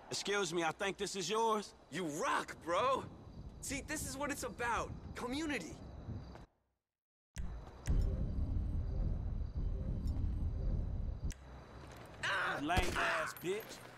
Excuse me, I think this is yours? You rock, bro! See, this is what it's about. Community. Lame ass bitch.